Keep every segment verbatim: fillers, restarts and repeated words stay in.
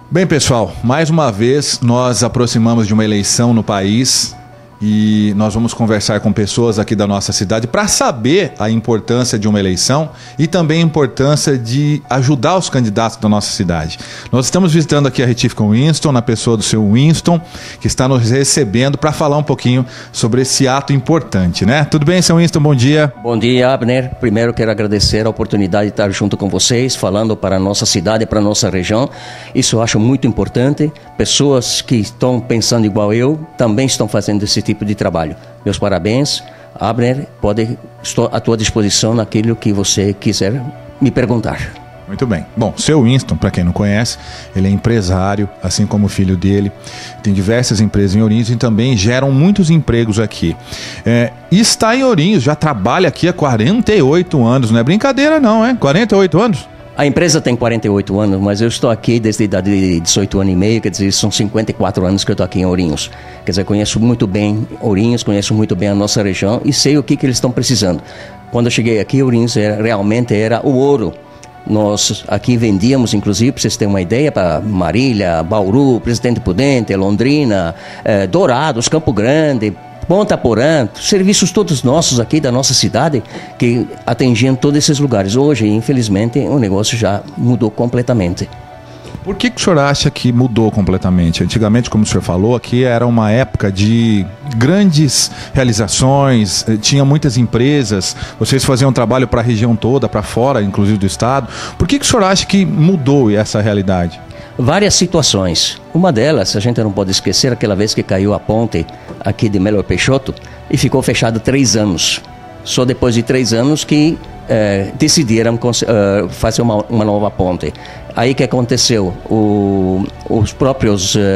Bem, pessoal, mais uma vez nós aproximamos de uma eleição no país e nós vamos conversar com pessoas aqui da nossa cidade para saber a importância de uma eleição e também a importância de ajudar os candidatos da nossa cidade. Nós estamos visitando aqui a Retífica Winston, na pessoa do seu Winston, que está nos recebendo para falar um pouquinho sobre esse ato importante, né? Tudo bem, seu Winston? Bom dia. Bom dia, Abner. Primeiro quero agradecer a oportunidade de estar junto com vocês, falando para a nossa cidade e para a nossa região. Isso eu acho muito importante. Pessoas que estão pensando igual eu também estão fazendo esse tipo de trabalho. Meus parabéns, Abner. Pode, estou à tua disposição naquilo que você quiser me perguntar. Muito bem. Bom, seu Winston, para quem não conhece, ele é empresário, assim como o filho dele. Tem diversas empresas em Ourinhos e também geram muitos empregos aqui. É, e está em Ourinhos, já trabalha aqui há quarenta e oito anos. Não é brincadeira não, hein? quarenta e oito anos? A empresa tem quarenta e oito anos, mas eu estou aqui desde a idade de dezoito anos e meio, quer dizer, são cinquenta e quatro anos que eu estou aqui em Ourinhos. Quer dizer, conheço muito bem Ourinhos, conheço muito bem a nossa região e sei o que, que eles estão precisando. Quando eu cheguei aqui, Ourinhos era, realmente era o ouro. Nós aqui vendíamos, inclusive, para vocês terem uma ideia, para Marília, Bauru, Presidente Prudente, Londrina, eh, Dourados, Campo Grande, Ponta Porã, serviços todos nossos aqui da nossa cidade que atingiam todos esses lugares. Hoje, infelizmente, o negócio já mudou completamente. Por que, que o senhor acha que mudou completamente? Antigamente, como o senhor falou, aqui era uma época de grandes realizações, tinha muitas empresas, vocês faziam trabalho para a região toda, para fora, inclusive do estado. Por que, que o senhor acha que mudou essa realidade? Várias situações. Uma delas, a gente não pode esquecer, aquela vez que caiu a ponte aqui de Melo Peixoto e ficou fechado três anos. Só depois de três anos que eh, decidiram uh, fazer uma, uma nova ponte. Aí que aconteceu? O, os próprios uh,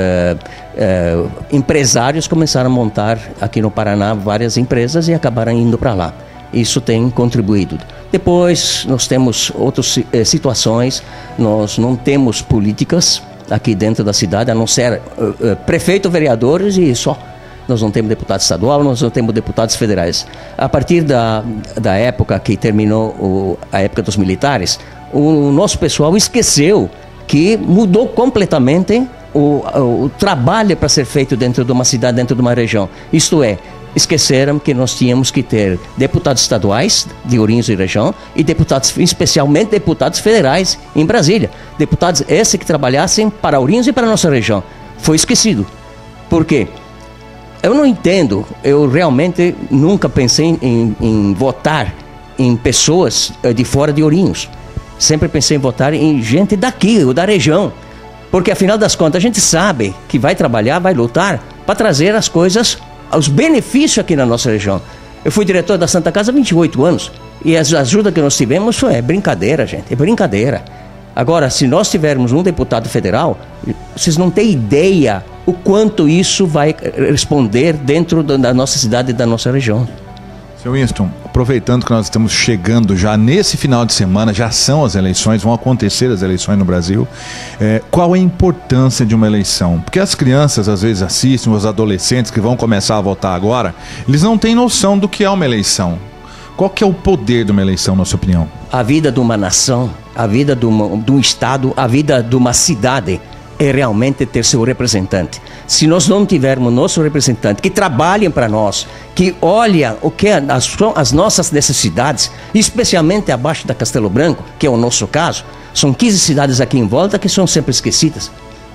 uh, empresários começaram a montar aqui no Paraná várias empresas e acabaram indo para lá. Isso tem contribuído. Depois nós temos outras eh, situações, nós não temos políticas aqui dentro da cidade, a não ser uh, uh, prefeito, vereadores e só. Nós não temos deputado estadual, nós não temos deputados federais. A partir da, da época que terminou o, a época dos militares, o nosso pessoal esqueceu que mudou completamente o, o, o trabalho para ser feito dentro de uma cidade, dentro de uma região. Isto é, esqueceram que nós tínhamos que ter deputados estaduais de Ourinhos e região e deputados, especialmente deputados federais em Brasília. Deputados esses que trabalhassem para Ourinhos e para a nossa região. Foi esquecido. Por quê? Eu não entendo, eu realmente nunca pensei em, em votar em pessoas de fora de Ourinhos. Sempre pensei em votar em gente daqui, ou da região. Porque afinal das contas a gente sabe que vai trabalhar, vai lutar para trazer as coisas, os benefícios aqui na nossa região. Eu fui diretor da Santa Casa há vinte e oito anos e as ajudas que nós tivemos é brincadeira, gente, é brincadeira. Agora, se nós tivermos um deputado federal, vocês não têm ideia o quanto isso vai responder dentro da nossa cidade e da nossa região. Seu Winston, aproveitando que nós estamos chegando já nesse final de semana, já são as eleições, vão acontecer as eleições no Brasil, é, qual a importância de uma eleição? Porque as crianças às vezes assistem, os adolescentes que vão começar a votar agora, eles não têm noção do que é uma eleição. Qual que é o poder de uma eleição, na sua opinião? A vida de uma nação, a vida de, uma, de um estado, a vida de uma cidade é realmente ter seu representante. Se nós não tivermos nosso representante que trabalhem para nós, que olhem o que as, as nossas necessidades, especialmente abaixo da Castelo Branco, que é o nosso caso, são quinze cidades aqui em volta que são sempre esquecidas.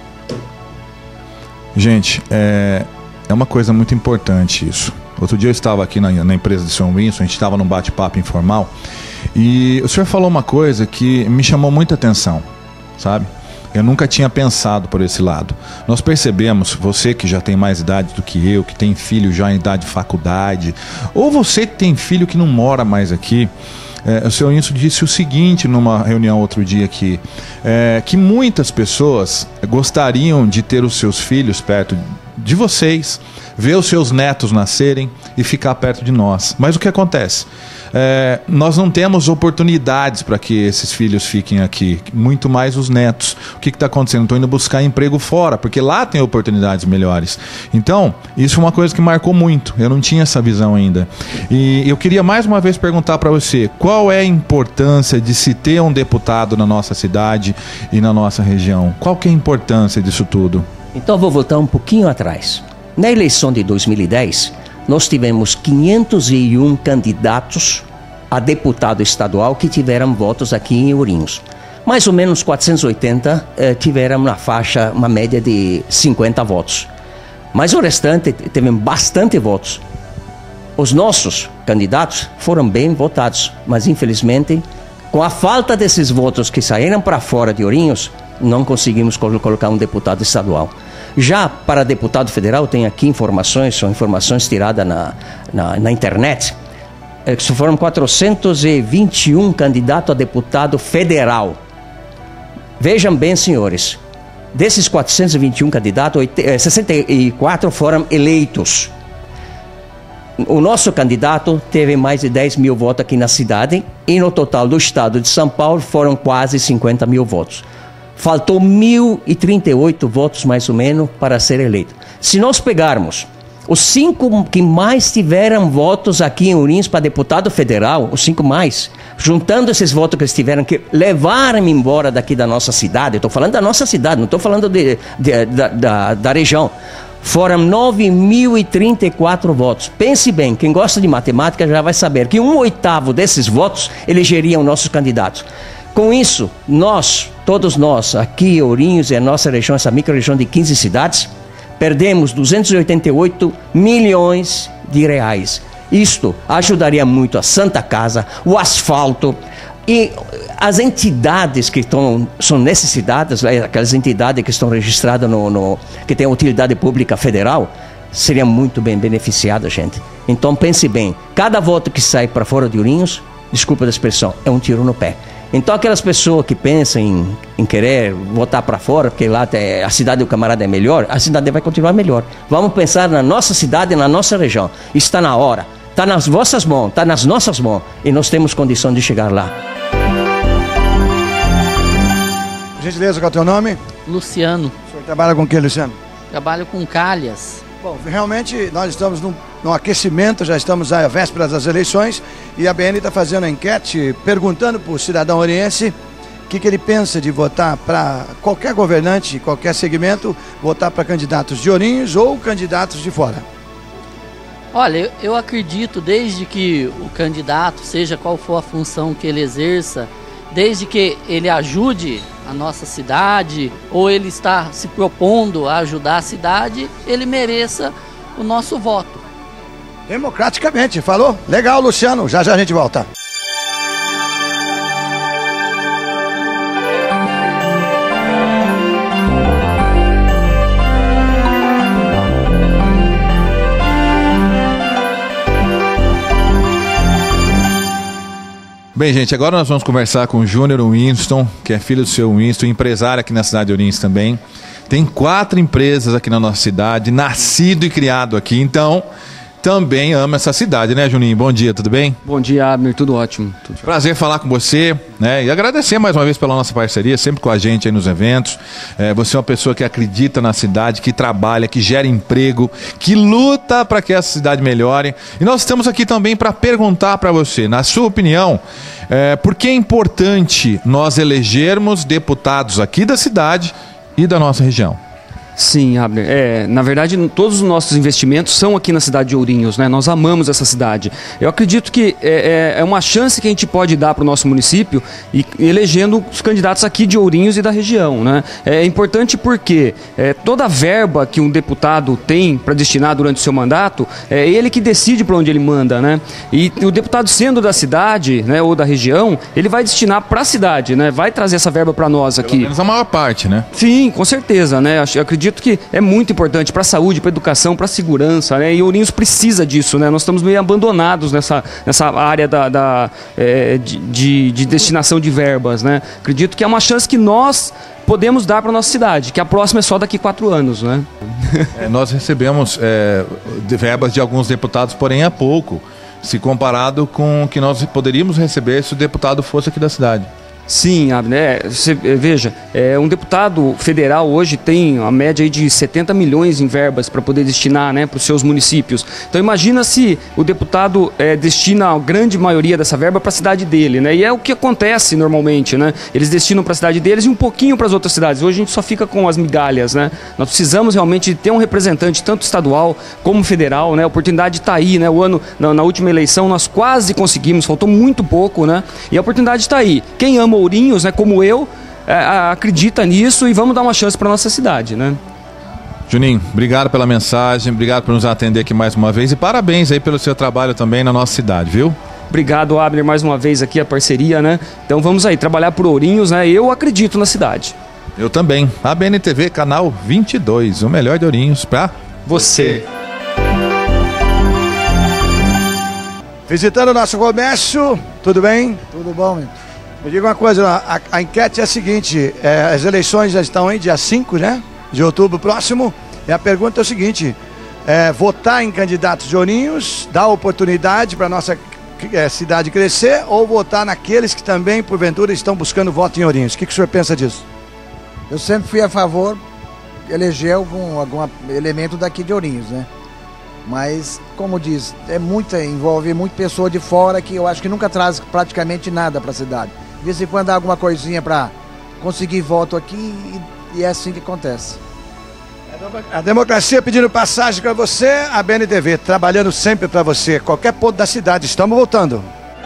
Gente, é, é uma coisa muito importante isso. Outro dia eu estava aqui na, na empresa de São Winston, a gente estava num bate-papo informal e o senhor falou uma coisa que me chamou muita atenção, sabe? Eu nunca tinha pensado por esse lado. Nós percebemos, você que já tem mais idade do que eu, que tem filho já em idade de faculdade, ou você que tem filho que não mora mais aqui, é, o senhor Winston disse o seguinte numa reunião outro dia aqui, é, que muitas pessoas gostariam de ter os seus filhos perto de vocês, ver os seus netos nascerem e ficar perto de nós. Mas o que acontece? É, nós não temos oportunidades para que esses filhos fiquem aqui, muito mais os netos. O que está acontecendo? Estou indo buscar emprego fora, porque lá tem oportunidades melhores. Então, isso é uma coisa que marcou muito. Eu não tinha essa visão ainda. E eu queria mais uma vez perguntar para você, qual é a importância de se ter um deputado na nossa cidade e na nossa região? Qual que é a importância disso tudo? Então, vou voltar um pouquinho atrás. Na eleição de dois mil e dez, nós tivemos quinhentos e um candidatos a deputado estadual que tiveram votos aqui em Ourinhos. Mais ou menos quatrocentos e oitenta eh, tiveram na faixa, uma média de cinquenta votos. Mas o restante teve bastante votos. Os nossos candidatos foram bem votados, mas infelizmente, com a falta desses votos que saíram para fora de Ourinhos, não conseguimos colocar um deputado estadual. Já para deputado federal, tem aqui informações, são informações tiradas na, na, na internet, é, que foram quatrocentos e vinte e um candidatos a deputado federal. Vejam bem, senhores, desses quatrocentos e vinte e um candidatos, sessenta e quatro foram eleitos. O nosso candidato teve mais de dez mil votos aqui na cidade e no total do estado de São Paulo foram quase cinquenta mil votos. Faltou mil e trinta e oito votos, mais ou menos, para ser eleito. Se nós pegarmos os cinco que mais tiveram votos aqui em Ourinhos para deputado federal, os cinco mais, juntando esses votos que eles tiveram que levaram embora daqui da nossa cidade, estou falando da nossa cidade, não estou falando de, de, da, da, da região, foram nove mil e trinta e quatro votos. Pense bem, quem gosta de matemática já vai saber que um oitavo desses votos elegeriam nossos candidatos. Com isso, nós, todos nós, aqui, Ourinhos e a nossa região, essa micro-região de quinze cidades, perdemos duzentos e oitenta e oito milhões de reais. Isto ajudaria muito a Santa Casa, o asfalto e as entidades que estão, são necessitadas, aquelas entidades que estão registradas, no, no, que têm utilidade pública federal, seriam muito bem beneficiadas, gente. Então pense bem, cada voto que sai para fora de Ourinhos, desculpa da expressão, é um tiro no pé. Então aquelas pessoas que pensam em, em querer votar para fora, porque lá tem, a cidade do camarada é melhor, a cidade vai continuar melhor. Vamos pensar na nossa cidade e na nossa região. Está na hora, está nas vossas mãos, está nas nossas mãos e nós temos condição de chegar lá. Por gentileza, qual é o teu nome? Luciano. O senhor trabalha com o que, Luciano? Trabalho com calhas. Bom, realmente nós estamos num, num aquecimento, já estamos à véspera das eleições e a B N está fazendo a enquete perguntando para o cidadão oriense o que, que ele pensa de votar para qualquer governante, qualquer segmento, votar para candidatos de Ourinhos ou candidatos de fora. Olha, eu, eu acredito desde que o candidato, seja qual for a função que ele exerça, desde que ele ajude a nossa cidade ou ele está se propondo a ajudar a cidade, ele mereça o nosso voto. Democraticamente, falou? Legal, Luciano, já já a gente volta. Bem, gente, agora nós vamos conversar com o Júnior Winston, que é filho do seu Winston, empresário aqui na cidade de Ourinhos também. Tem quatro empresas aqui na nossa cidade, nascido e criado aqui, então também ama essa cidade, né, Juninho? Bom dia, tudo bem? Bom dia, Abner, tudo ótimo. Tudo Prazer falar com você, né? E agradecer mais uma vez pela nossa parceria, sempre com a gente aí nos eventos. É, você é uma pessoa que acredita na cidade, que trabalha, que gera emprego, que luta para que essa cidade melhore. E nós estamos aqui também para perguntar para você, na sua opinião, é, por que é importante nós elegermos deputados aqui da cidade e da nossa região? Sim, Abner. É, na verdade, todos os nossos investimentos são aqui na cidade de Ourinhos, né? Nós amamos essa cidade. Eu acredito que é, é uma chance que a gente pode dar para o nosso município e elegendo os candidatos aqui de Ourinhos e da região, né? É importante porque é, toda a verba que um deputado tem para destinar durante o seu mandato, é ele que decide para onde ele manda, né? E o deputado sendo da cidade, né, ou da região, ele vai destinar para a cidade, né? Vai trazer essa verba para nós aqui. Pelo menos a maior parte, né? Sim, com certeza, né? Eu acredito que é muito importante para a saúde, para a educação, para a segurança, né? E Ourinhos precisa disso, né? Nós estamos meio abandonados nessa, nessa área da, da, é, de, de, de destinação de verbas, né? Acredito que é uma chance que nós podemos dar para a nossa cidade, que a próxima é só daqui a quatro anos, né? É, nós recebemos é, de verbas de alguns deputados, porém é pouco, se comparado com o que nós poderíamos receber se o deputado fosse aqui da cidade. Sim, Abner, é, você, veja, é, um deputado federal hoje tem a média aí de setenta milhões em verbas para poder destinar, né, para os seus municípios. Então imagina se o deputado é, destina a grande maioria dessa verba para a cidade dele, né? E é o que acontece normalmente, né? Eles destinam para a cidade deles e um pouquinho para as outras cidades. Hoje a gente só fica com as migalhas, né? Nós precisamos realmente ter um representante tanto estadual como federal, né? A oportunidade está aí, né? O ano, na, na última eleição nós quase conseguimos, faltou muito pouco, né? E a oportunidade está aí. Quem ama Ourinhos, né, como eu, é, acredita nisso e vamos dar uma chance para nossa cidade, né? Juninho, obrigado pela mensagem, obrigado por nos atender aqui mais uma vez e parabéns aí pelo seu trabalho também na nossa cidade, viu? Obrigado, Abner, mais uma vez aqui a parceria, né? Então vamos aí trabalhar por Ourinhos, né? Eu acredito na cidade. Eu também. A B N T V, canal vinte e dois, o melhor de Ourinhos para você. Visitando o nosso comércio, tudo bem? Tudo bom, meu? Me diga uma coisa, a, a enquete é a seguinte, é, as eleições já estão aí dia cinco, né, de outubro próximo, e a pergunta é o seguinte, é, votar em candidatos de Ourinhos dá oportunidade para a nossa é, cidade crescer ou votar naqueles que também, porventura, estão buscando voto em Ourinhos? O que, que o senhor pensa disso? Eu sempre fui a favor de eleger algum, algum elemento daqui de Ourinhos, né? Mas, como diz, é muita, envolve muita pessoa de fora que eu acho que nunca traz praticamente nada para a cidade. De vez em quando dá alguma coisinha para conseguir voto aqui e, e é assim que acontece. A democracia pedindo passagem para você, a B N T V trabalhando sempre para você, qualquer ponto da cidade. Estamos voltando.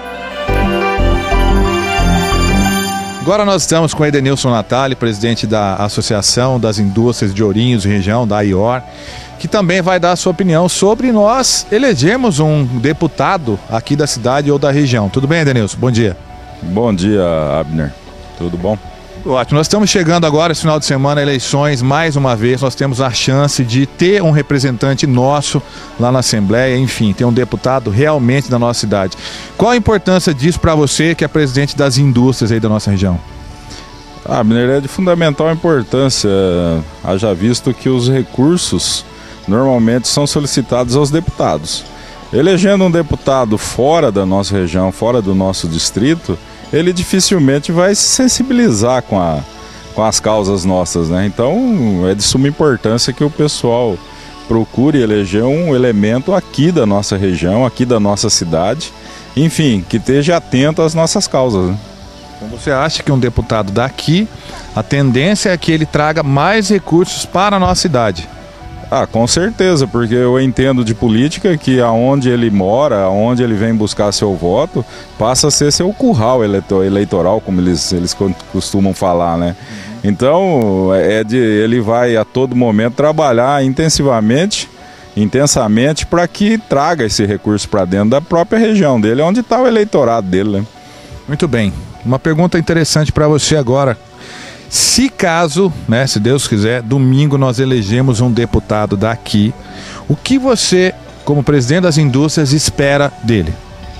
Agora nós estamos com Edenilson Natali, presidente da Associação das Indústrias de Ourinhos e Região, da A I O R, que também vai dar a sua opinião sobre nós elegermos um deputado aqui da cidade ou da região. Tudo bem, Edenilson? Bom dia. Bom dia, Abner. Tudo bom? Ótimo. Nós estamos chegando agora, esse final de semana, eleições, mais uma vez, nós temos a chance de ter um representante nosso lá na Assembleia, enfim, ter um deputado realmente da nossa cidade. Qual a importância disso para você, que é presidente das indústrias aí da nossa região? Abner, é de fundamental importância, haja visto que os recursos normalmente são solicitados aos deputados. Elegendo um deputado fora da nossa região, fora do nosso distrito, ele dificilmente vai se sensibilizar com, a, com as causas nossas, né? Então é de suma importância que o pessoal procure eleger um elemento aqui da nossa região, aqui da nossa cidade, enfim, que esteja atento às nossas causas, né? Então você acha que um deputado daqui, a tendência é que ele traga mais recursos para a nossa cidade? Ah, com certeza, porque eu entendo de política que aonde ele mora, aonde ele vem buscar seu voto, passa a ser seu curral eleitoral, como eles, eles costumam falar, né? Então, é de, ele vai a todo momento trabalhar intensivamente, intensamente, para que traga esse recurso para dentro da própria região dele, onde está o eleitorado dele, né? Muito bem. Uma pergunta interessante para você agora. Se caso, né, se Deus quiser, domingo nós elegemos um deputado daqui, o que você, como presidente das indústrias, espera dele?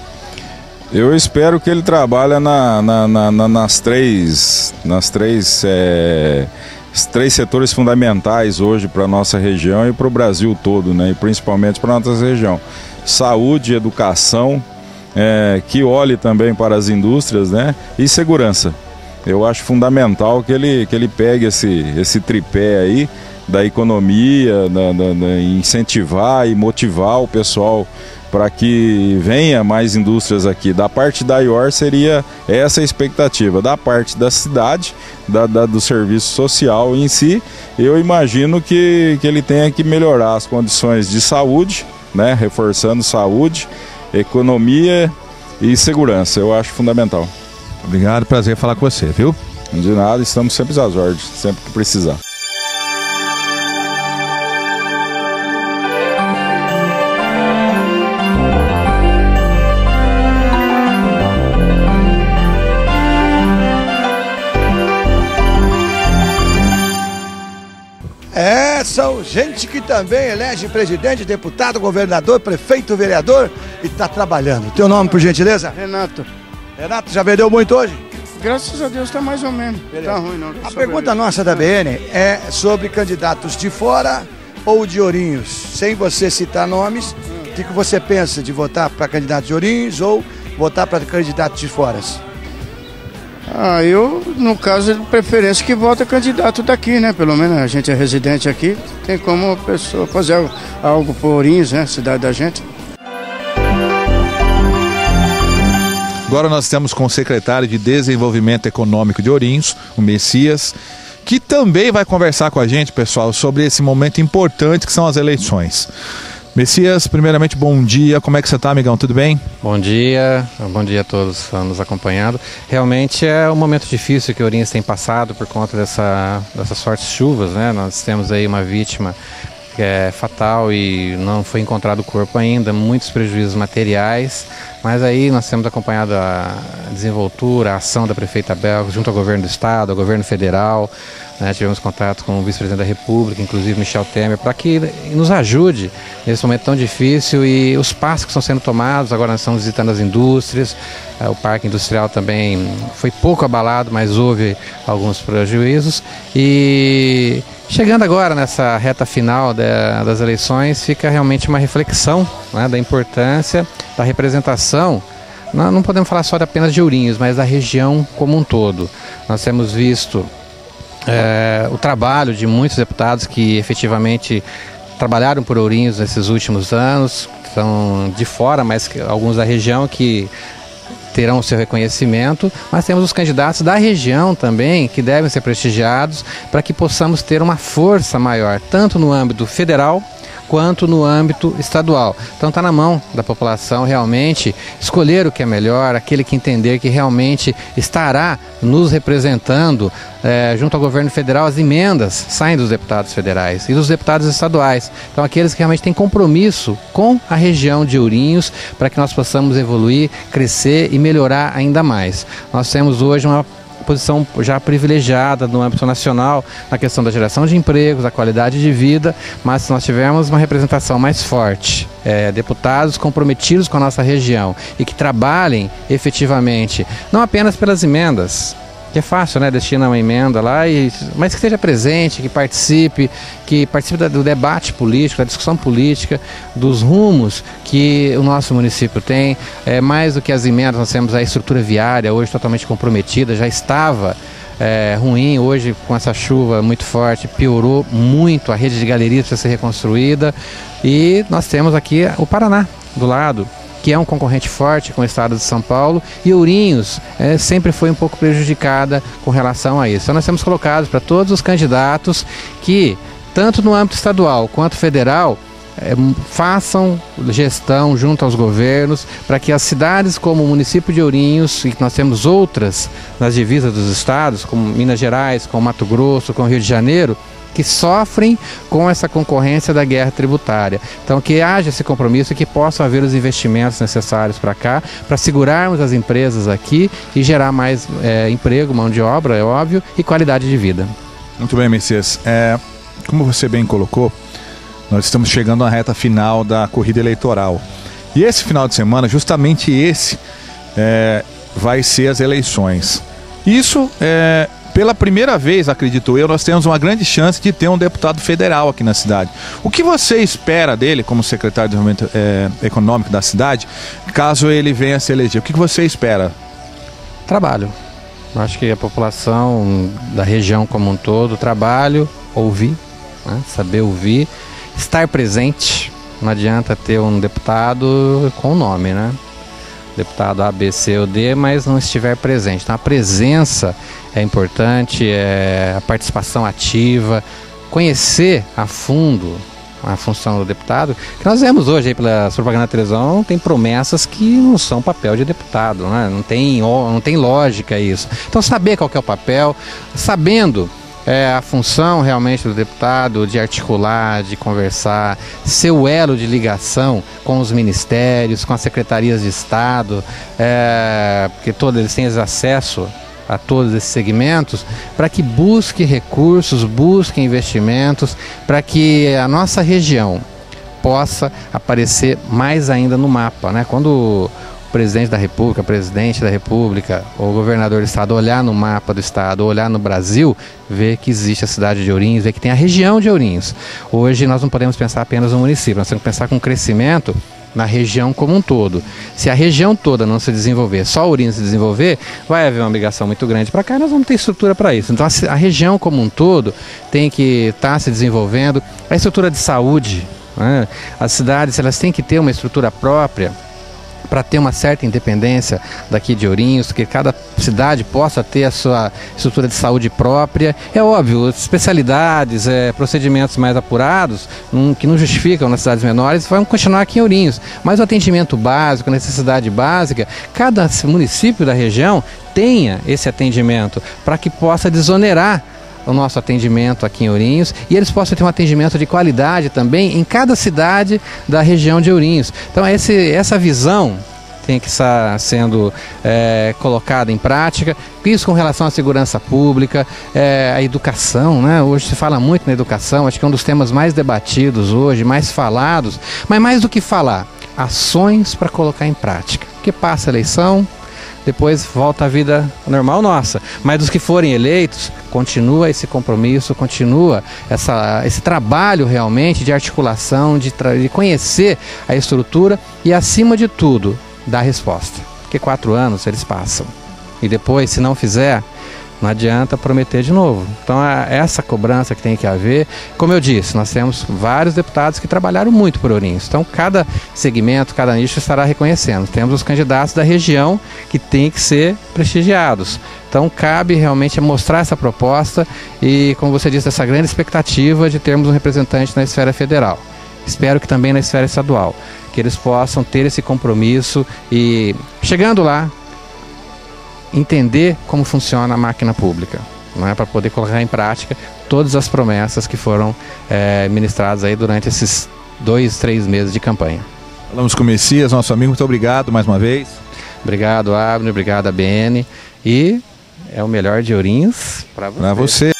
Eu espero que ele trabalhe na, na, na, na, nas três, nas três, é, os três setores fundamentais hoje para a nossa região e para o Brasil todo, né, e principalmente para a nossa região. Saúde, educação, é, que olhe também para as indústrias, né, e segurança. Eu acho fundamental que ele, que ele pegue esse, esse tripé aí da economia, da, da, da incentivar e motivar o pessoal para que venha mais indústrias aqui. Da parte da I O R seria essa a expectativa. Da parte da cidade, da, da, do serviço social em si, eu imagino que, que ele tenha que melhorar as condições de saúde, né, reforçando saúde, economia e segurança. Eu acho fundamental. Obrigado, prazer falar com você, viu? De nada, estamos sempre às ordens, sempre que precisar. É, são gente que também elege presidente, deputado, governador, prefeito, vereador e está trabalhando. Teu nome, por gentileza? Renato. Renato, já vendeu muito hoje? Graças a Deus está mais ou menos. Tá ruim, não. A pergunta nossa da B N é sobre candidatos de fora ou de Ourinhos. Sem você citar nomes, o que, que você pensa de votar para candidatos de Ourinhos ou votar para candidatos de fora? Ah, eu, no caso, de preferência que vota candidato daqui, né? Pelo menos a gente é residente aqui, tem como a pessoa fazer algo por Ourinhos, né? Cidade da gente. Agora nós estamos com o secretário de Desenvolvimento Econômico de Ourinhos, o Messias, que também vai conversar com a gente, pessoal, sobre esse momento importante que são as eleições. Messias, primeiramente, bom dia. Como é que você está, amigão? Tudo bem? Bom dia, bom dia a todos que estão nos acompanhando. Realmente é um momento difícil que Ourinhos tem passado por conta dessa, dessas fortes chuvas, né? Nós temos aí uma vítima que é fatal e não foi encontrado o corpo ainda, muitos prejuízos materiais, mas aí nós temos acompanhado a desenvoltura, a ação da prefeita Bel junto ao governo do estado, ao governo federal, né? Tivemos contato com o vice-presidente da República, inclusive Michel Temer, para que nos ajude nesse momento tão difícil e os passos que estão sendo tomados. Agora nós estamos visitando as indústrias, o parque industrial também foi pouco abalado, mas houve alguns prejuízos e chegando agora nessa reta final de, das eleições, fica realmente uma reflexão, né, da importância da representação. Não, não podemos falar só apenas de Ourinhos, mas da região como um todo. Nós temos visto é, o trabalho de muitos deputados que efetivamente trabalharam por Ourinhos nesses últimos anos, são de fora, mas alguns da região que terão o seu reconhecimento, mas temos os candidatos da região também que devem ser prestigiados para que possamos ter uma força maior, tanto no âmbito federal quanto no âmbito estadual. Então está na mão da população realmente escolher o que é melhor, aquele que entender que realmente estará nos representando é, junto ao governo federal. As emendas saem dos deputados federais e dos deputados estaduais. Então aqueles que realmente têm compromisso com a região de Ourinhos para que nós possamos evoluir, crescer e melhorar ainda mais. Nós temos hoje uma posição já privilegiada no âmbito nacional na questão da geração de empregos, da qualidade de vida, mas se nós tivermos uma representação mais forte, é, deputados comprometidos com a nossa região e que trabalhem efetivamente, não apenas pelas emendas, que é fácil, né, destina uma emenda lá, e, mas que esteja presente, que participe, que participe do debate político, da discussão política, dos rumos que o nosso município tem. É, mais do que as emendas, nós temos a estrutura viária hoje totalmente comprometida, já estava é, ruim, hoje com essa chuva muito forte, piorou muito, a rede de galerias precisa ser reconstruída, e nós temos aqui o Paraná do lado, que é um concorrente forte com o estado de São Paulo, e Ourinhos é, sempre foi um pouco prejudicada com relação a isso. Então nós temos colocado para todos os candidatos que, tanto no âmbito estadual quanto federal, é, façam gestão junto aos governos para que as cidades como o município de Ourinhos, e que nós temos outras nas divisas dos estados, como Minas Gerais, como Mato Grosso, como Rio de Janeiro, que sofrem com essa concorrência da guerra tributária. Então que haja esse compromisso e que possam haver os investimentos necessários para cá, para segurarmos as empresas aqui e gerar mais é, emprego, mão de obra, é óbvio, e qualidade de vida. Muito bem, Messias. É, como você bem colocou, nós estamos chegando à reta final da corrida eleitoral. E esse final de semana, justamente esse, é, vai ser as eleições. Isso é... Pela primeira vez, acredito eu, nós temos uma grande chance de ter um deputado federal aqui na cidade. O que você espera dele, como secretário de Desenvolvimento é, Econômico da cidade, caso ele venha a se eleger? O que você espera? Trabalho. Eu acho que a população da região como um todo, trabalho, ouvir, né? Saber ouvir, estar presente. Não adianta ter um deputado com o nome, né? Deputado A, B, C ou D, mas não estiver presente. Então a presença é importante, é a participação ativa, conhecer a fundo a função do deputado, que nós vemos hoje aí pela propaganda da televisão, tem promessas que não são papel de deputado, né? não, tem, não tem lógica isso. Então saber qual que é o papel, sabendo É a função realmente do deputado de articular, de conversar, ser o elo de ligação com os ministérios, com as secretarias de Estado, é, porque todos eles têm acesso a todos esses segmentos, para que busque recursos, busque investimentos, para que a nossa região possa aparecer mais ainda no mapa, né? Quando presidente da República, presidente da República, ou governador do estado olhar no mapa do estado, olhar no Brasil, ver que existe a cidade de Ourinhos, ver que tem a região de Ourinhos. Hoje nós não podemos pensar apenas no município, nós temos que pensar com crescimento na região como um todo. Se a região toda não se desenvolver, só Ourinhos se desenvolver, vai haver uma migração muito grande para cá e nós vamos ter estrutura para isso. Então a, a região como um todo tem que estar tá se desenvolvendo. A estrutura de saúde, né? As cidades elas têm que ter uma estrutura própria para ter uma certa independência daqui de Ourinhos, que cada cidade possa ter a sua estrutura de saúde própria. É óbvio, especialidades, é, procedimentos mais apurados, num, que não justificam nas cidades menores, vão continuar aqui em Ourinhos. Mas o atendimento básico, a necessidade básica, cada município da região tenha esse atendimento para que possa desonerar o nosso atendimento aqui em Ourinhos e eles possam ter um atendimento de qualidade também em cada cidade da região de Ourinhos. Então esse, essa visão tem que estar sendo é, colocada em prática, isso com relação à segurança pública, é, a educação, né? Hoje se fala muito na educação, acho que é um dos temas mais debatidos hoje, mais falados, mas mais do que falar, ações para colocar em prática, porque passa a eleição, depois volta a vida normal nossa. Mas dos que forem eleitos, continua esse compromisso, continua essa, esse trabalho realmente de articulação, de, de conhecer a estrutura e, acima de tudo, dar resposta. Porque quatro anos eles passam. E depois, se não fizer, não adianta prometer de novo. Então é essa cobrança que tem que haver. Como eu disse, nós temos vários deputados que trabalharam muito por Ourinhos. Então cada segmento, cada nicho estará reconhecendo. Temos os candidatos da região que têm que ser prestigiados. Então cabe realmente mostrar essa proposta e, como você disse, essa grande expectativa de termos um representante na esfera federal. Espero que também na esfera estadual, que eles possam ter esse compromisso e, chegando lá, entender como funciona a máquina pública, não é, para poder colocar em prática todas as promessas que foram é, ministradas aí durante esses dois, três meses de campanha. Falamos com o Messias, nosso amigo, muito obrigado mais uma vez. Obrigado, Abner, obrigado, A B N, e é o melhor de Ourinhos para você. Para você.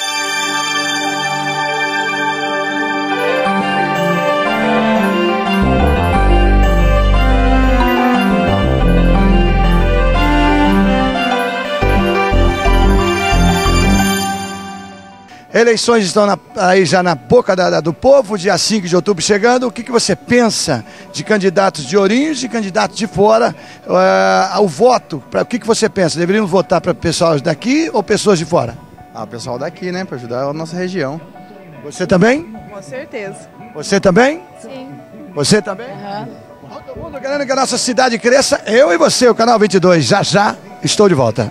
Eleições estão na, aí já na boca da, da, do povo, dia cinco de outubro chegando. O que, que você pensa de candidatos de Ourinhos e candidatos de fora? Uh, o voto, pra, o que, que você pensa? Deveríamos votar para pessoas daqui ou pessoas de fora? Ah, o pessoal daqui, né? Para ajudar a nossa região. Você também? Com certeza. Você também? Sim. Você também? Uhum. Todo mundo querendo que a nossa cidade cresça. Eu e você, o Canal vinte e dois. Já já estou de volta.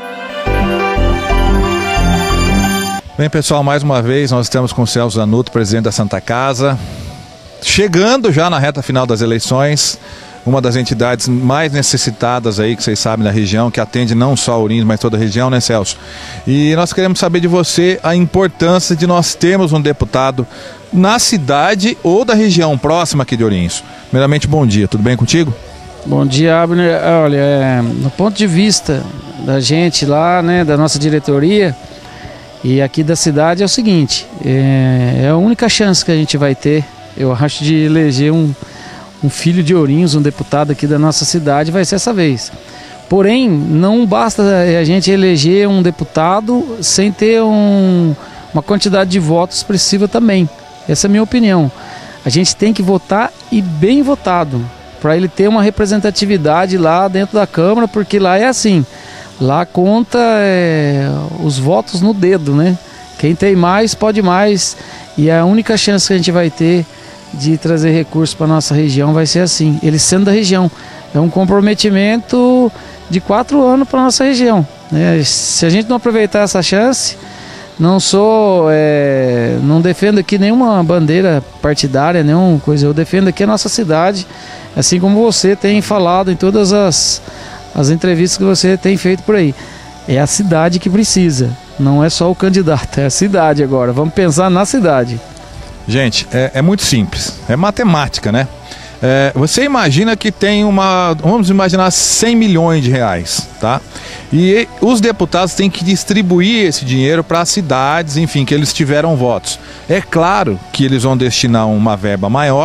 Bem, pessoal, mais uma vez nós estamos com o Celso Zanuto, presidente da Santa Casa, chegando já na reta final das eleições, uma das entidades mais necessitadas aí, que vocês sabem, da região, que atende não só Ourinhos, mas toda a região, né, Celso? E nós queremos saber de você a importância de nós termos um deputado na cidade ou da região próxima aqui de Ourinhos. Primeiramente, bom dia, tudo bem contigo? Bom dia, Abner. Olha, é, no ponto de vista da gente lá, né, da nossa diretoria, e aqui da cidade é o seguinte, é, é a única chance que a gente vai ter, eu acho, de eleger um, um filho de Ourinhos, um deputado aqui da nossa cidade, vai ser essa vez. Porém, não basta a gente eleger um deputado sem ter um, uma quantidade de votos expressiva também. Essa é a minha opinião. A gente tem que votar e bem votado, para ele ter uma representatividade lá dentro da Câmara, porque lá é assim. Lá conta é, os votos no dedo, né? Quem tem mais, pode mais. E a única chance que a gente vai ter de trazer recursos para a nossa região vai ser assim, ele sendo da região. É um comprometimento de quatro anos para a nossa região, né? Se a gente não aproveitar essa chance, não sou, é, não defendo aqui nenhuma bandeira partidária, nenhuma coisa. Eu defendo aqui a nossa cidade, assim como você tem falado em todas as... as entrevistas que você tem feito por aí. É a cidade que precisa, não é só o candidato, é a cidade agora. Vamos pensar na cidade. Gente, é, é muito simples, é matemática, né? É, você imagina que tem uma, vamos imaginar cem milhões de reais, tá? E os deputados têm que distribuir esse dinheiro para as cidades, enfim, que eles tiveram votos. É claro que eles vão destinar uma verba maior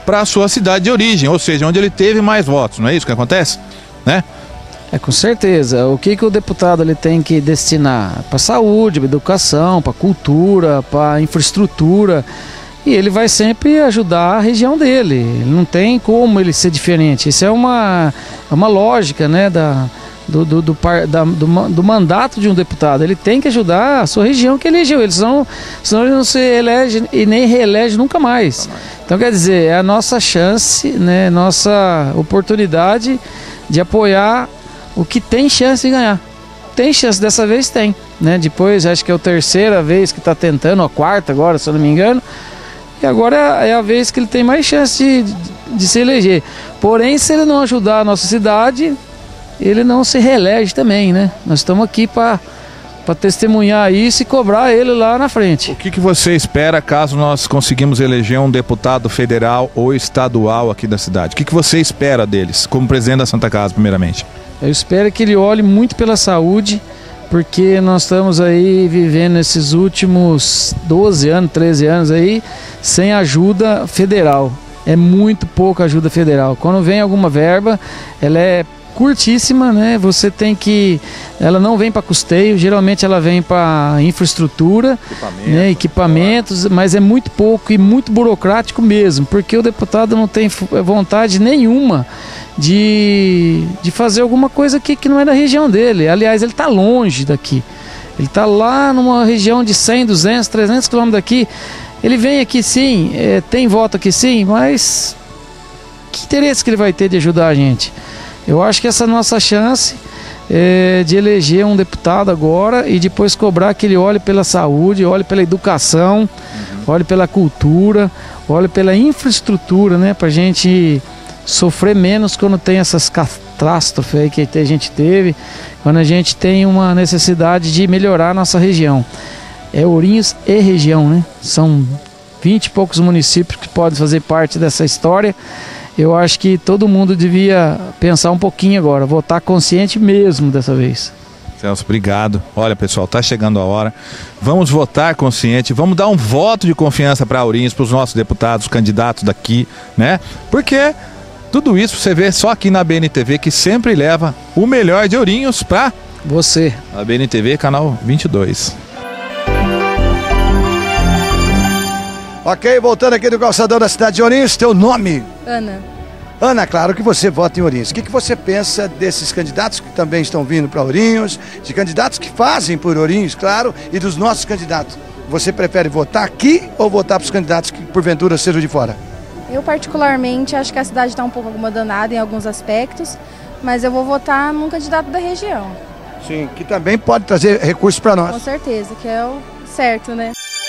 para a sua cidade de origem, ou seja, onde ele teve mais votos, não é isso que acontece? Né? É, com certeza. O que, que o deputado ele tem que destinar? Para saúde, para educação, para cultura, para infraestrutura. E ele vai sempre ajudar a região dele. Não tem como ele ser diferente. Isso é uma, é uma lógica, né, da, do, do, do, da, do, do mandato de um deputado. Ele tem que ajudar a sua região que elegeu. Ele, senão, senão ele não se elege e nem reelege nunca mais. Então, quer dizer, é a nossa chance, né, nossa oportunidade de apoiar o que tem chance de ganhar. Tem chance, dessa vez tem, né? Depois, acho que é a terceira vez que está tentando, a quarta agora, se eu não me engano. E agora é a vez que ele tem mais chance de, de se eleger. Porém, se ele não ajudar a nossa cidade, ele não se reelege também, né? Nós estamos aqui para para testemunhar isso e cobrar ele lá na frente. O que, que você espera caso nós conseguimos eleger um deputado federal ou estadual aqui da cidade? O que, que você espera deles, como presidente da Santa Casa, primeiramente? Eu espero que ele olhe muito pela saúde, porque nós estamos aí vivendo esses últimos doze anos, treze anos aí, sem ajuda federal. É muito pouca ajuda federal. Quando vem alguma verba, ela é curtíssima, né? Você tem que... Ela não vem para custeio, geralmente ela vem para infraestrutura, Equipamento, né? equipamentos, mas é muito pouco e muito burocrático mesmo, porque o deputado não tem vontade nenhuma de, de fazer alguma coisa que, que não é da região dele. Aliás, ele está longe daqui. Ele está lá numa região de cem, duzentos, trezentos quilômetros daqui. Ele vem aqui sim, é, tem voto aqui sim, mas que interesse que ele vai ter de ajudar a gente? Eu acho que essa é a nossa chance é, de eleger um deputado agora e depois cobrar que ele olhe pela saúde, olhe pela educação, uhum. olhe pela cultura, olhe pela infraestrutura, né? Pra gente sofrer menos quando tem essas catástrofes aí que a gente teve, quando a gente tem uma necessidade de melhorar a nossa região. É Ourinhos e região, né? São vinte e poucos municípios que podem fazer parte dessa história. Eu acho que todo mundo devia pensar um pouquinho agora, votar consciente mesmo dessa vez. Celso, obrigado. Olha, pessoal, tá chegando a hora. Vamos votar consciente, vamos dar um voto de confiança para Ourinhos, para os nossos deputados, candidatos daqui, né? Porque tudo isso você vê só aqui na B N T V, que sempre leva o melhor de Ourinhos para você. A B N T V, canal vinte e dois. Ok, voltando aqui do calçadão da cidade de Ourinhos, teu nome? Ana. Ana, claro que você vota em Ourinhos. O que, que você pensa desses candidatos que também estão vindo para Ourinhos, de candidatos que fazem por Ourinhos, claro, e dos nossos candidatos? Você prefere votar aqui ou votar para os candidatos que porventura sejam de fora? Eu particularmente acho que a cidade está um pouco acomodada em alguns aspectos, mas eu vou votar num candidato da região. Sim, que também pode trazer recursos para nós. Com certeza, que é o certo, né?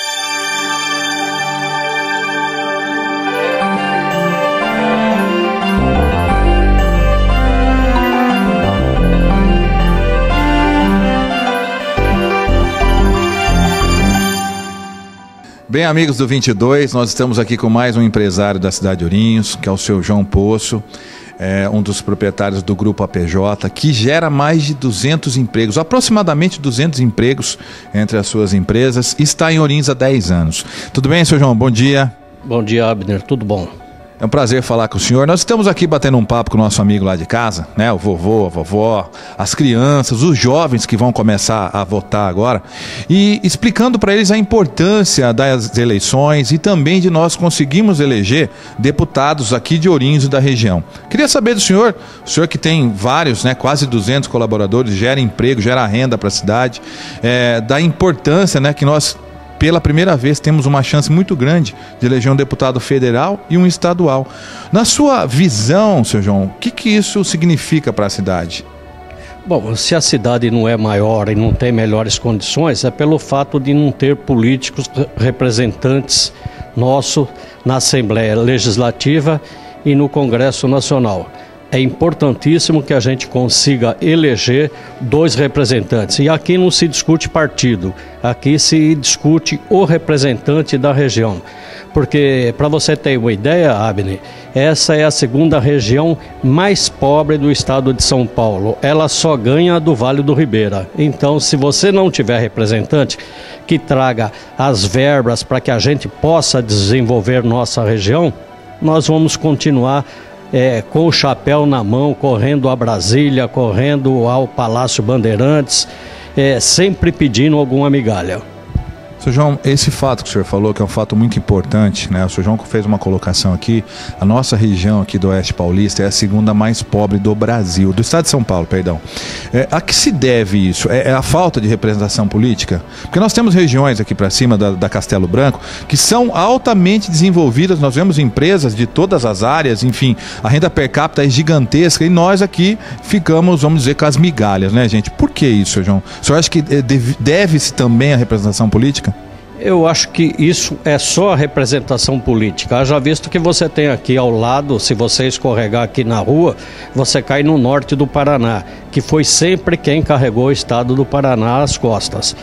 Bem, amigos do vinte e dois, nós estamos aqui com mais um empresário da cidade de Ourinhos, que é o seu João Poço, é um dos proprietários do Grupo A P J, que gera mais de duzentos empregos, aproximadamente duzentos empregos entre as suas empresas, e está em Ourinhos há dez anos. Tudo bem, seu João? Bom dia. Bom dia, Abner. Tudo bom? É um prazer falar com o senhor. Nós estamos aqui batendo um papo com o nosso amigo lá de casa, né? O vovô, a vovó, as crianças, os jovens que vão começar a votar agora, e explicando para eles a importância das eleições e também de nós conseguirmos eleger deputados aqui de Ourinhos e da região. Queria saber do senhor, o senhor que tem vários, né, quase duzentos colaboradores, gera emprego, gera renda para a cidade, é, da importância, né, que nós pela primeira vez temos uma chance muito grande de eleger um deputado federal e um estadual. Na sua visão, seu João, o que, que isso significa para a cidade? Bom, se a cidade não é maior e não tem melhores condições, é pelo fato de não ter políticos representantes nossos na Assembleia Legislativa e no Congresso Nacional. É importantíssimo que a gente consiga eleger dois representantes. E aqui não se discute partido, aqui se discute o representante da região. Porque, para você ter uma ideia, Abner, essa é a segunda região mais pobre do estado de São Paulo. Ela só ganha do Vale do Ribeira. Então, se você não tiver representante que traga as verbas para que a gente possa desenvolver nossa região, nós vamos continuar é, com o chapéu na mão, correndo a Brasília, correndo ao Palácio Bandeirantes, é, sempre pedindo alguma migalha. Seu João, esse fato que o senhor falou, que é um fato muito importante, né? O senhor João fez uma colocação aqui, a nossa região aqui do Oeste Paulista é a segunda mais pobre do Brasil, do estado de São Paulo, perdão. É, a que se deve isso? É, é a falta de representação política? Porque nós temos regiões aqui para cima da, da Castelo Branco que são altamente desenvolvidas, nós vemos empresas de todas as áreas, enfim, a renda per capita é gigantesca e nós aqui ficamos, vamos dizer, com as migalhas, né, gente? Por que isso, seu João? O senhor acha que deve, deve-se também a representação política? Eu acho que isso é só a representação política. Já visto que você tem aqui ao lado, se você escorregar aqui na rua, você cai no norte do Paraná, que foi sempre quem carregou o estado do Paraná às costas.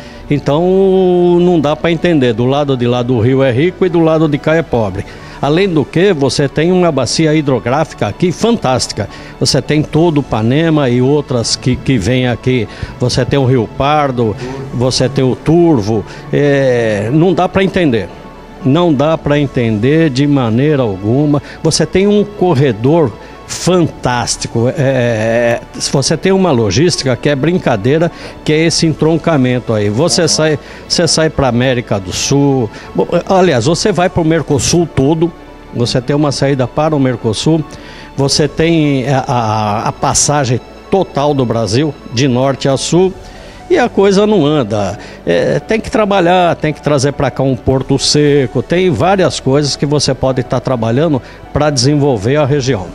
Então não dá para entender, do lado de lá do rio é rico e do lado de cá é pobre. Além do que, você tem uma bacia hidrográfica aqui fantástica. Você tem todo o Panema e outras que, que vêm aqui. Você tem o Rio Pardo, você tem o Turvo. É, não dá para entender. Não dá para entender de maneira alguma. Você tem um corredor fantástico. É, você tem uma logística que é brincadeira, que é esse entroncamento aí. Você sai, você sai para a América do Sul. Bom, aliás, você vai para o Mercosul todo. Você tem uma saída para o Mercosul. Você tem a, a, a passagem total do Brasil, de norte a sul. E a coisa não anda. É, tem que trabalhar, tem que trazer para cá um porto seco. Tem várias coisas que você pode estar trabalhando para desenvolver a região.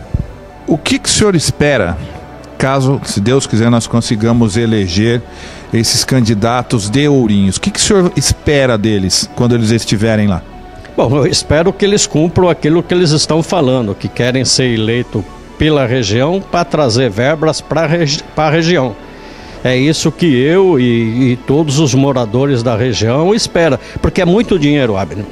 O que, que o senhor espera, caso, se Deus quiser, nós consigamos eleger esses candidatos de Ourinhos? O que, que o senhor espera deles quando eles estiverem lá? Bom, eu espero que eles cumpram aquilo que eles estão falando, que querem ser eleitos pela região para trazer verbas para regi- a região. É isso que eu e, e todos os moradores da região esperam, porque é muito dinheiro, Abner.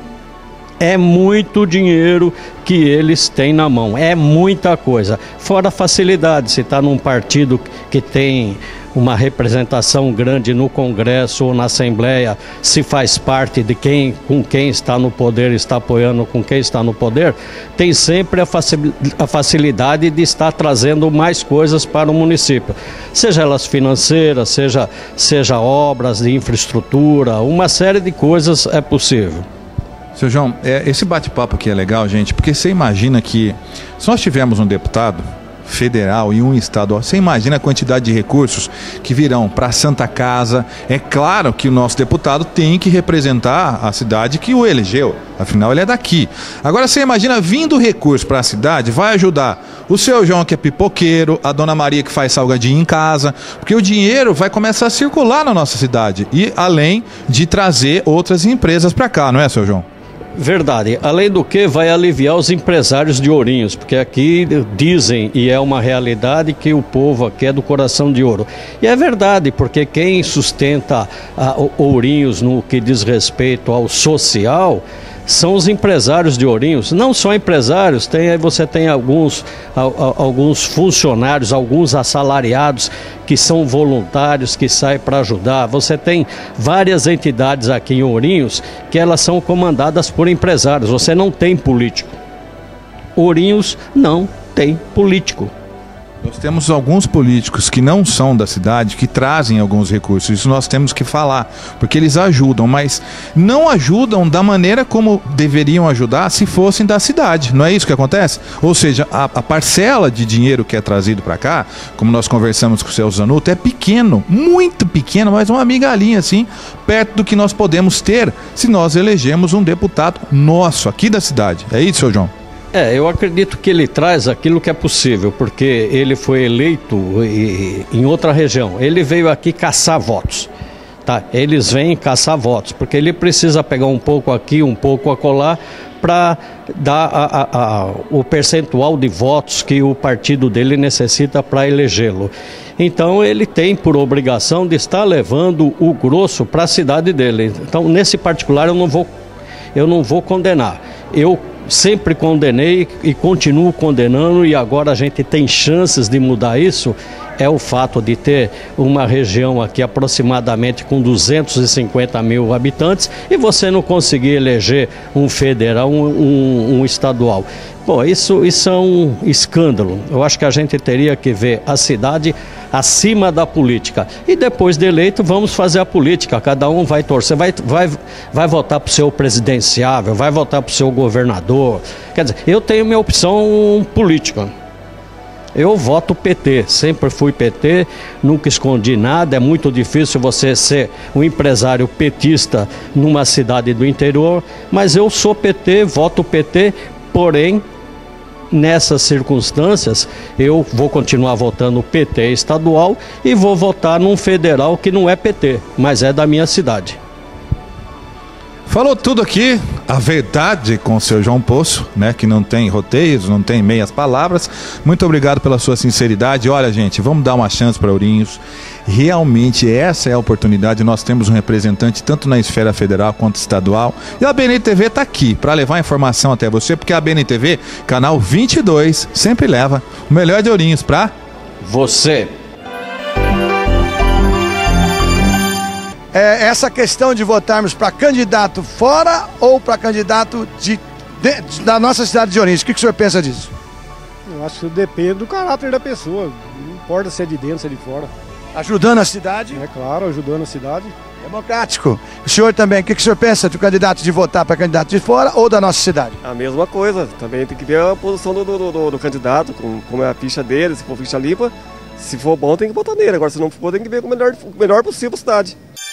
É muito dinheiro que eles têm na mão, é muita coisa. Fora a facilidade, se está num partido que tem uma representação grande no Congresso ou na Assembleia, se faz parte de quem, com quem está no poder, está apoiando com quem está no poder, tem sempre a, facil, a facilidade de estar trazendo mais coisas para o município. Seja elas financeiras, seja, seja obras de infraestrutura, uma série de coisas é possível. Seu João, é, esse bate-papo aqui é legal, gente, porque você imagina que se nós tivermos um deputado federal e um estadual, você imagina a quantidade de recursos que virão para a Santa Casa. É claro que o nosso deputado tem que representar a cidade que o elegeu, afinal ele é daqui. Agora você imagina vindo recurso para a cidade, vai ajudar o seu João que é pipoqueiro, a dona Maria que faz salgadinho em casa, porque o dinheiro vai começar a circular na nossa cidade e além de trazer outras empresas para cá, não é, seu João? Verdade. Além do que, vai aliviar os empresários de Ourinhos, porque aqui dizem, e é uma realidade, que o povo aqui é do coração de ouro. E é verdade, porque quem sustenta a Ourinhos no que diz respeito ao social são os empresários de Ourinhos. Não só empresários, tem, aí você tem alguns, a, a, alguns funcionários, alguns assalariados que são voluntários, que saem para ajudar. Você tem várias entidades aqui em Ourinhos que elas são comandadas por empresários. Você não tem político. Ourinhos não tem político. Nós temos alguns políticos que não são da cidade, que trazem alguns recursos, isso nós temos que falar, porque eles ajudam, mas não ajudam da maneira como deveriam ajudar se fossem da cidade, não é isso que acontece? Ou seja, a, a parcela de dinheiro que é trazido para cá, como nós conversamos com o seu Zanuto, é pequeno, muito pequeno, mas uma migalhinha assim, perto do que nós podemos ter se nós elegemos um deputado nosso, aqui da cidade, é isso, seu João? É, eu acredito que ele traz aquilo que é possível, porque ele foi eleito em outra região. Ele veio aqui caçar votos, tá? Eles vêm caçar votos, porque ele precisa pegar um pouco aqui, um pouco acolá, para dar a, a, a, o percentual de votos que o partido dele necessita para elegê-lo. Então ele tem por obrigação de estar levando o grosso para a cidade dele. Então nesse particular eu não vou, eu não vou condenar. Eu sempre condenei e continuo condenando, e agora a gente tem chances de mudar isso, é o fato de ter uma região aqui aproximadamente com duzentos e cinquenta mil habitantes e você não conseguir eleger um federal, um, um, um estadual. Bom, isso, isso é um escândalo. Eu acho que a gente teria que ver a cidade acima da política. E depois de eleito, vamos fazer a política. Cada um vai torcer, vai, vai, vai votar para o seu presidenciável, vai votar para o seu governador. Quer dizer, eu tenho minha opção política. Eu voto P T, sempre fui P T, nunca escondi nada. É muito difícil você ser um empresário petista numa cidade do interior, mas eu sou P T, voto P T, porém, nessas circunstâncias, eu vou continuar votando P T estadual e vou votar num federal que não é P T, mas é da minha cidade. Falou tudo aqui, a verdade com o seu João Poço, né, que não tem roteiros, não tem meias palavras. Muito obrigado pela sua sinceridade. Olha, gente, vamos dar uma chance para Ourinhos. Realmente essa é a oportunidade. Nós temos um representante tanto na esfera federal quanto estadual. E a B N T V está aqui para levar informação até você, porque a B N T V, canal vinte e dois, sempre leva o melhor de Ourinhos para você. É, essa questão de votarmos para candidato fora ou para candidato de, de, de, da nossa cidade de Ourinhos, o que, que o senhor pensa disso? Eu acho que depende do caráter da pessoa, não importa se é de dentro, se é de fora. Ajudando a cidade? É claro, ajudando a cidade. Democrático. O senhor também, o que, que o senhor pensa do candidato de votar para candidato de fora ou da nossa cidade? A mesma coisa, também tem que ver a posição do, do, do, do candidato, como, como é a ficha dele, se for ficha limpa. Se for bom, tem que votar nele, agora se não for, tem que ver o melhor, o melhor possível a cidade.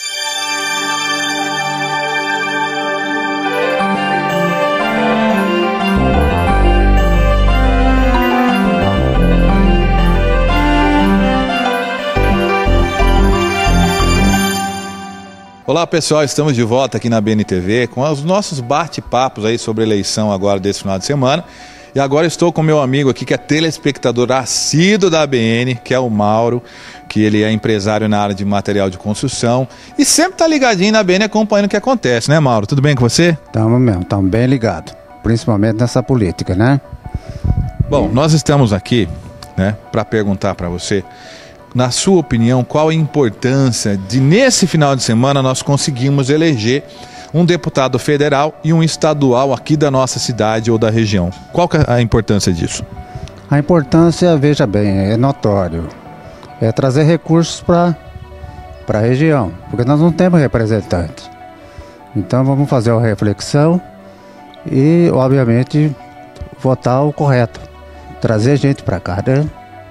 Olá pessoal, estamos de volta aqui na B N T V com os nossos bate-papos aí sobre a eleição agora desse final de semana. E agora estou com meu amigo aqui que é telespectador assíduo da B N, que é o Mauro, que ele é empresário na área de material de construção e sempre está ligadinho na B N acompanhando o que acontece, né, Mauro? Tudo bem com você? Estamos mesmo, estamos bem ligados, principalmente nessa política, né? Bom, nós estamos aqui, né, para perguntar para você, na sua opinião, qual a importância de, nesse final de semana, nós conseguimos eleger um deputado federal e um estadual aqui da nossa cidade ou da região? Qual que é a importância disso? A importância, veja bem, é notório. É trazer recursos para a região, porque nós não temos representantes. Então vamos fazer uma reflexão e, obviamente, votar o correto. Trazer gente para cá, né?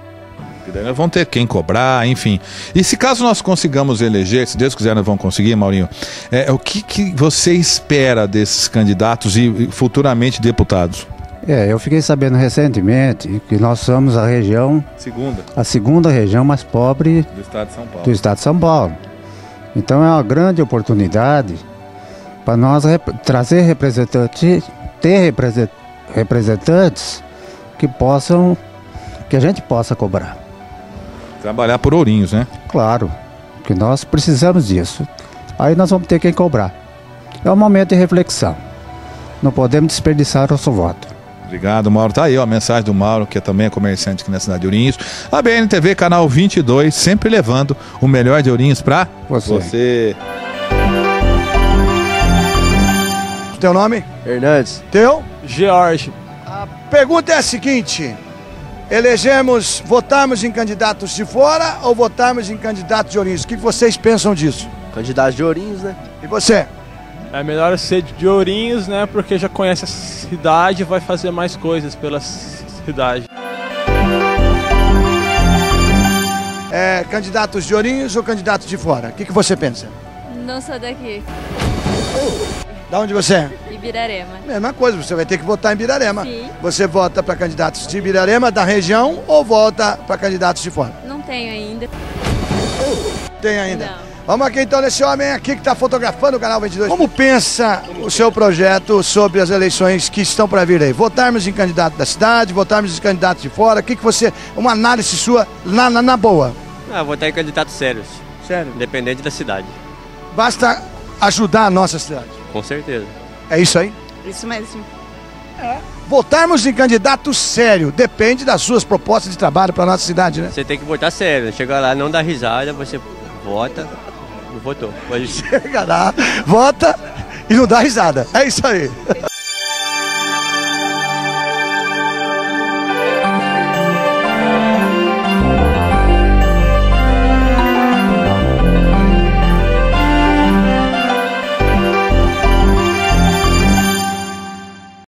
Vão ter quem cobrar, enfim. E se caso nós consigamos eleger, se Deus quiser nós vamos conseguir, Maurinho, é, o que, que você espera desses candidatos e futuramente deputados? É, eu fiquei sabendo recentemente que nós somos a região... Segunda. A segunda região mais pobre do estado de São Paulo. Do estado de São Paulo. Então é uma grande oportunidade para nós rep trazer representantes, ter represent representantes que possam, que a gente possa cobrar. Trabalhar por Ourinhos, né? Claro, que nós precisamos disso. Aí nós vamos ter quem cobrar. É um momento de reflexão. Não podemos desperdiçar nosso voto. Obrigado, Mauro. Tá aí ó, a mensagem do Mauro, que também é comerciante aqui na cidade de Ourinhos. A B N T V, canal vinte e dois, sempre levando o melhor de Ourinhos para você. você. Teu nome? Hernandes. Teu? George. A pergunta é a seguinte: elegemos, votarmos em candidatos de fora ou votarmos em candidatos de Ourinhos? O que vocês pensam disso? Candidatos de Ourinhos, né? E você? É melhor ser de Ourinhos, né? Porque já conhece a cidade e vai fazer mais coisas pela cidade. É, candidatos de Ourinhos ou candidatos de fora? O que, que você pensa? Não sou daqui. Da onde você é? Ibirarema. Mesma coisa, você vai ter que votar em Ibirarema. Sim. Você vota para candidatos de Ibirarema, da região, ou vota para candidatos de fora? Não tenho ainda. Tem ainda? Não. Vamos aqui então nesse homem aqui que está fotografando o canal vinte e dois. Como pensa o seu projeto sobre as eleições que estão para vir aí? Votarmos em candidato da cidade, votarmos em candidatos de fora? O que, que você... Uma análise sua na, na, na boa. Ah, votar em candidatos sérios. Sério? Independente da cidade. Basta ajudar a nossa cidade. Com certeza. É isso aí? Isso mesmo. É. votarmos em candidato sério depende das suas propostas de trabalho para nossa cidade, né? Você tem que votar sério. Chega lá, não dá risada, você vota, não votou. Pode... Chega lá, vota e não dá risada. É isso aí.